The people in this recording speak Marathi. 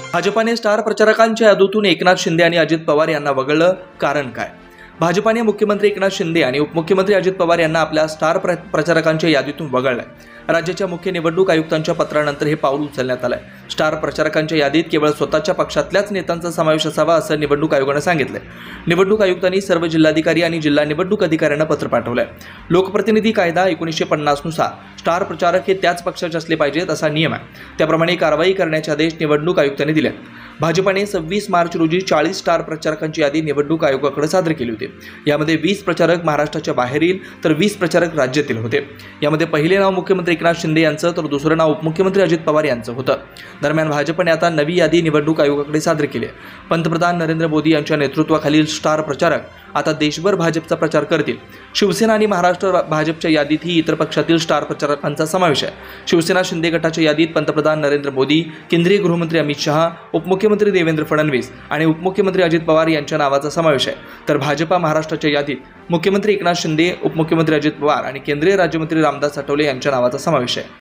भाजपाने स्टार प्रचारकांच्या यादीतून एकनाथ शिंदे आणि अजित पवार यांना वगळलं, कारण काय? भाजपाने मुख्यमंत्री एकनाथ शिंदे आणि उपमुख्यमंत्री अजित पवार यांना आपल्या स्टार प्रचारकांच्या यादीतून वगळलंय. राज्याच्या मुख्य निवडणूक आयुक्तांच्या पत्रानंतर हे पाऊल उचलण्यात आलंय. स्टार प्रचारकांच्या यादीत केवळ स्वतःच्या पक्षातल्याच नेत्यांचा समावेश असावा असं निवडणूक आयोगानं सांगितलंय. निवडणूक आयुक्तांनी सर्व जिल्हाधिकारी आणि जिल्हा निवडणूक अधिकाऱ्यांना पत्र पाठवलंय. लोकप्रतिनिधी कायदा 1950 नुसार स्टार प्रचारक हे त्याच पक्षाचे असले पाहिजेत असा नियम आहे. त्याप्रमाणे कारवाई करण्याचे आदेश निवडणूक आयुक्तांनी दिले. भाजपाने 26 मार्च रोजी 40 स्टार प्रचारकांची यादी निवडणूक आयोगाकडे सादर केली होती. यामध्ये 20 प्रचारक महाराष्ट्राच्या बाहेरील तर 20 प्रचारक राज्यातील होते. यामध्ये पहिले नाव मुख्यमंत्री एकनाथ शिंदे यांचं तर दुसरं नाव उपमुख्यमंत्री अजित पवार यांचं होतं. दरम्यान भाजपने आता नवी यादी निवडणूक आयोगाकडे सादर केली आहे. पंतप्रधान नरेंद्र मोदी यांच्या नेतृत्वाखालील स्टार प्रचारक आता देशभर भाजपचा प्रचार करतील. शिवसेना आणि महाराष्ट्र भाजपच्या यादीतही इतर पक्षातील स्टार प्रचारकांचा समावेश आहे. शिवसेना शिंदे गटाच्या यादीत पंतप्रधान नरेंद्र मोदी, केंद्रीय गृहमंत्री अमित शहा, उपमुख्यमंत्री देवेंद्र फडणवीस आणि उपमुख्यमंत्री अजित पवार यांच्या नावाचा समावेश आहे. तर भाजपा महाराष्ट्राच्या यादीत मुख्यमंत्री एकनाथ शिंदे, उपमुख्यमंत्री अजित पवार आणि केंद्रीय राज्यमंत्री रामदास आठवले यांच्या नावाचा समावेश आहे.